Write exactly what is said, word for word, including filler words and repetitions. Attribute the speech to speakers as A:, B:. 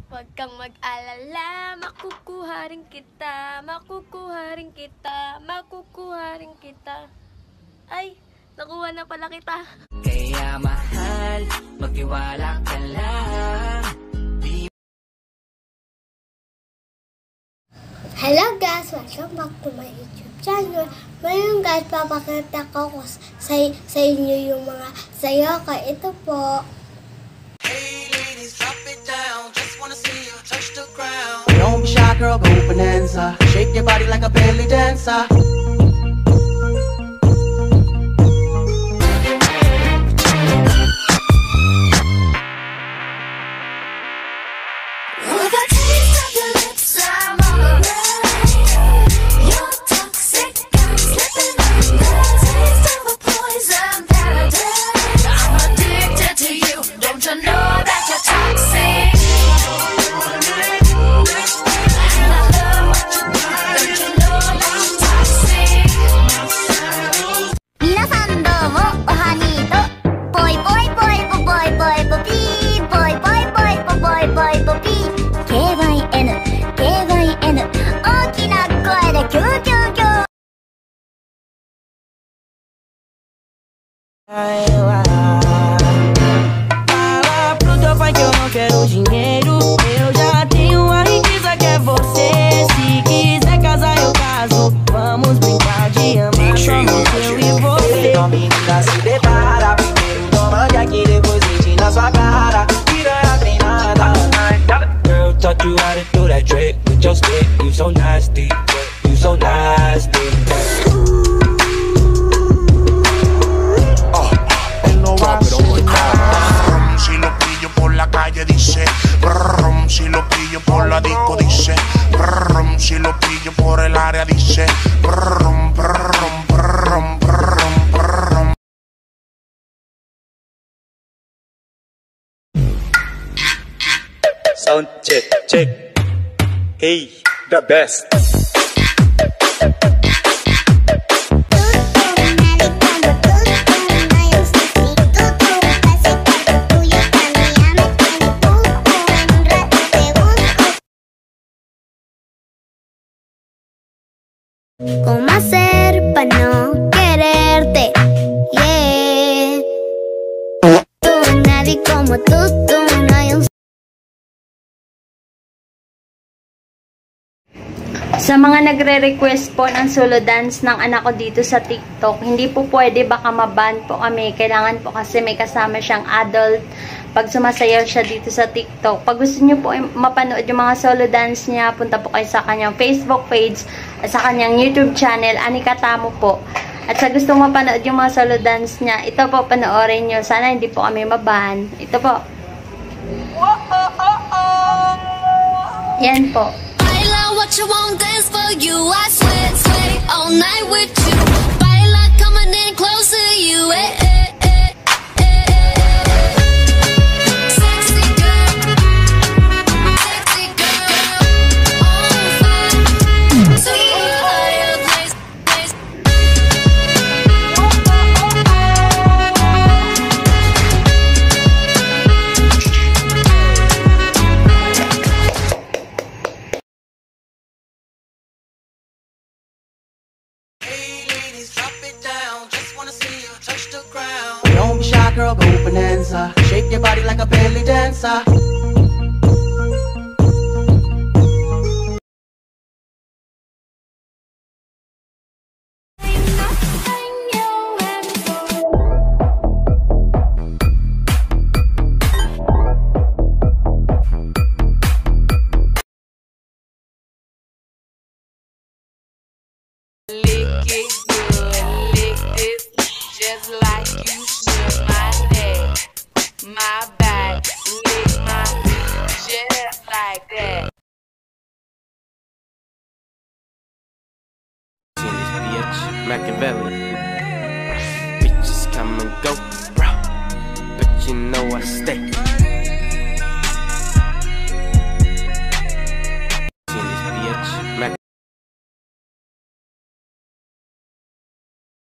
A: Huwag kang mag-alala, makukuha rin kita, makukuha rin kita, makukuha rin kita. Ay, nakuha na pala kita.
B: Kaya mahal, magtiwala ka lang.
C: Hello guys, welcome back to my YouTube channel. Ngayon guys, papakita ko sa, sa inyo yung mga sayo ko. Ito po.
D: Hey ladies, drop it down. Just wanna see you touch the ground.
E: Don't be shy, girl, go bonanza. Shake your body like a belly dancer.
F: Fala pro teu pai que eu não quero dinheiro. Eu já tenho a riqueza que é você. Se quiser casar eu caso. Vamos brincar de amar somente eu e você.
E: Então menina se prepara. Primeiro toma de aqui, depois sente na sua cara. Piranha treinada.
F: Girl, taught you how to do that trick with your stick. You so nasty, you so nasty.
G: Si lo pillo por la calle dice brum, si lo pillo por la disco dice brum, si lo pillo por el área dice brum, brum, brum, brum, brum.
H: Sound check, check. Hey, the best.
C: ¿Cómo hacer para no quererte? Yeah. Tú, nadie como tú, tú no hay un...
A: Sa mga nagre-request po ng solo dance ng anak ko dito sa TikTok, hindi po pwede, baka maban po kami. Kailangan po kasi may kasama siyang adult pag sumasayaw siya dito sa TikTok. Pag gusto niyo po mapanood yung mga solo dance niya, punta po kayo sa kanyang Facebook page at sa kanyang YouTube channel, Anika Tamo po. At sa gusto mapanood yung mga solo dance niya, ito po, panoorin niyo. Sana hindi po kami maban. Ito po. Yan po.
I: What you want, dance for you. I sweat, sweat all night with you. Baila, coming in close to you. Eh, eh, eh, eh, eh. Sexy girl, sexy girl, on fire. Sweet fire, place, place.
E: Don't be shy, girl, go bonanza. Shake your body like a belly dancer.
B: Lick it good, lick it just like you should. My neck, my back, lick my feet just like that.
J: In this bitch, Machiavelli. Bitches come and go, bro, but you know I stay.